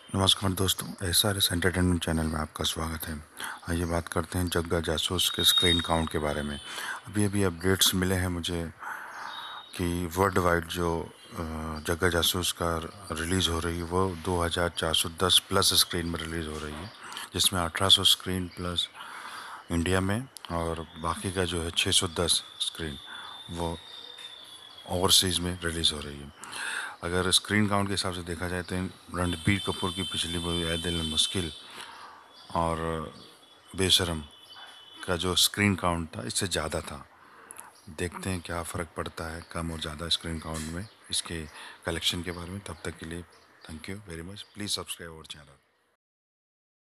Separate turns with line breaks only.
नमस्कार दोस्तों, SRS entertainment channel में आपका स्वागत है। आइए बात करते हैं जग्गा जासूस के स्क्रीन काउंट के बारे में। अभी अभी अपडेट्स मिले हैं मुझे कि वर्ल्ड वाइड जो जग्गा जासूस का रिलीज़ हो रही है वो 2410 प्लस स्क्रीन में रिलीज़ हो रही है, जिसमें 1800 स्क्रीन प्लस इंडिया में और बाकी का जो है 610 स्क्रीन वो ओवरसीज़ में रिलीज़ हो रही है। अगर स्क्रीन काउंट के हिसाब से देखा जाए तो रणबीर कपूर की पिछली मूवी ऐ दिल मुश्किल और बेशरम का जो स्क्रीन काउंट था इससे ज़्यादा था। देखते हैं क्या फ़र्क पड़ता है कम और ज़्यादा स्क्रीन काउंट में इसके कलेक्शन के बारे में। तब तक के लिए thank you very much. Please subscribe our channel.